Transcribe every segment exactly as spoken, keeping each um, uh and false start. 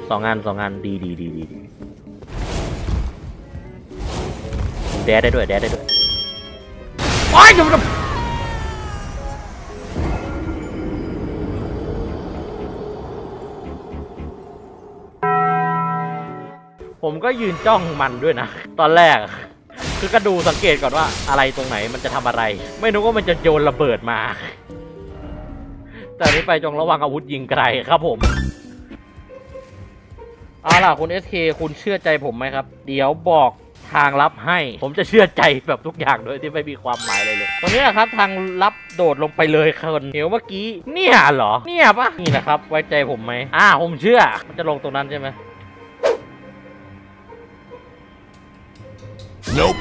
สองงานสองงานดีดีดีดีแดดได้ด้วยแดดได้ด้วยโอ้ยจุ๊บผมก็ยืนจ้องมันด้วยนะตอนแรกคือก็ดูสังเกตก่อนว่าอะไรตรงไหนมันจะทำอะไรไม่รู้ว่ามันจะโยนระเบิดมาแต่นี้ไปจงระวังอาวุธยิงไกลครับผมเอาล่ะคุณ เอส เค คุณเชื่อใจผมไหมครับเดี๋ยวบอกทางลับให้ผมจะเชื่อใจแบบทุกอย่างโดยที่ไม่มีความหมายอะไรเลยตรงนี้นะครับทางลับโดดลงไปเลยคนเดี๋ยวเมื่อกี้เนี่ยเหรอเนี่ยปะนี่นะครับไว้ใจผมไหมอ่าผมเชื่อมันจะลงตรงนั้นใช่ไหม Nope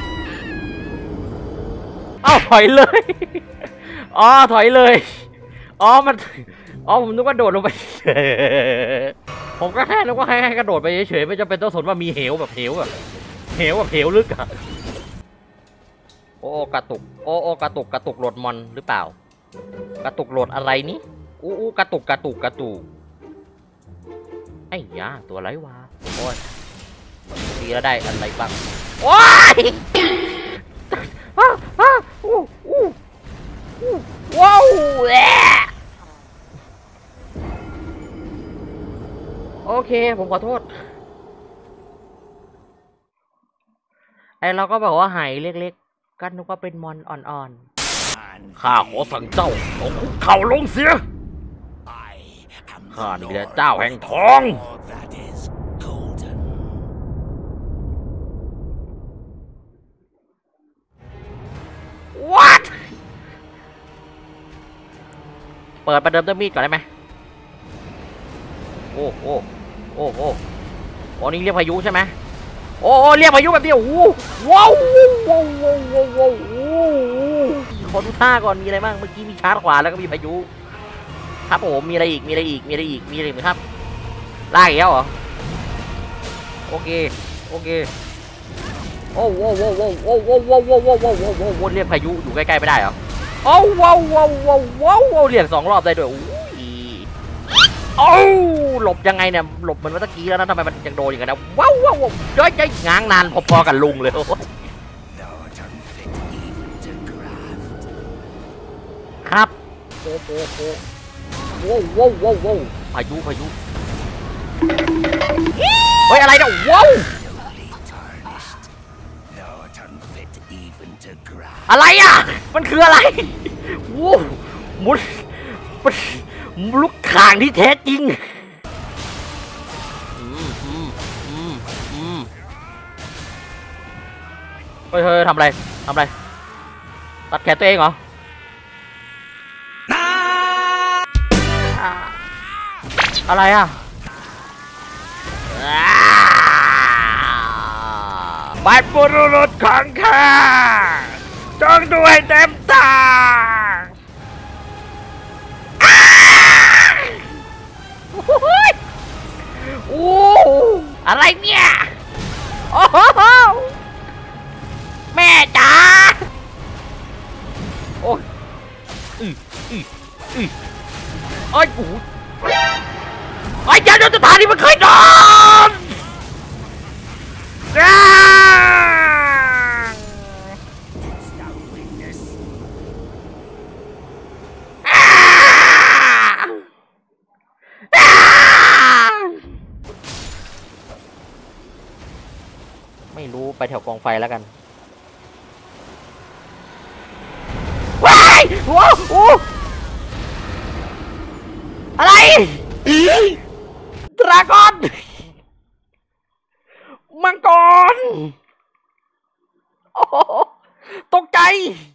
อ้าวถอยเลยอ๋อถอยเลยอ๋อมันอ๋อผมนึกว่าโดดลงไปผมก็แค่นึกว่าให้กระโดดไปเฉยๆไม่จำเป็นต้องสนว่ามีเหวแบบเหวแบบเหวแบบเหวลึกอะโอ้กระตุกโอ้โอ้กระตุกกระตุกโหลดมอนหรือเปล่ากระตุกโหลดอะไรนี่อู้อู้กระตุกกระตุกกระตุกไอ้ยาตัวไรวะโอ้ยดีแล้วได้อะไรบ้างโอ้ยว้าวแหละโอเคผมขอโทษไอเราก็บอกว่าหายเล็กๆกันนึกว่าเป็นมอนอ่อนๆข้าขอสั่งเจ้าของคุกเข่าลงเสียข้านี่แหละเจ้าแห่งทองWhat เปิดประเดิมด้วยมีดก่อนได้ไหมโอ้โอ้โอ้โอ้โอ้นี่เรียกพายุใช่ไหมโอ้เรียกพายุแบบนี้โอ้ว้าวว้าวว้าวว้าวว้าวขอดูท่าก่อนมีอะไรบ้างเมื่อกี้มีชาร์จขวาแล้วก็มีพายุครับผมมีอะไรอีกมีอะไรอีกมีอะไรอีกมีอะไรไหมครับลากอีกแล้วเหรอโอเคโอเคโอ้โว้โว้โว้โว้โว้โว้โว้โว้โว้โว้โว้โว้เรียกพายุอยู่ใกล้ๆไม่ได้เหรอโอ้ว้าวว้าวว้าวว้าวเรียกสองรอบได้ด้วยโอ้หลบยังไงเนี่ยหลบเหมือนเมื่อกี้แล้วนะทำไมมันยังโดนอย่างนั้นนะว้าวว้าวย้อยย้อยง้างนานพอๆกับลุงเลยครับโอ้โหโอ้โหว้าวว้าวว้าวพายุพายุเฮ้ยอะไรเนี่ยว้าวอะไรอ่ะมันคืออะไรว้าวมุดลูกข่างที่แท้จริงเฮ้ยเฮ้ยทำอะไรทำอะไรตัดแขนตัวเองเหรออะไรอ่ะบัตรบุรุษของข้าจงดูให้เต็มตาโอ้อะไรเนี่ยโอ้โหแม่จ๋าโอ้ยอืออืออือโอ้ยกูไอ้เจ้าสถานที่มันเคยโดนไม่รู้ไปแถวกองไฟแล้วกันว้ายโอ้โหอะไรดราก้อนมังกรโอ้ตกใจ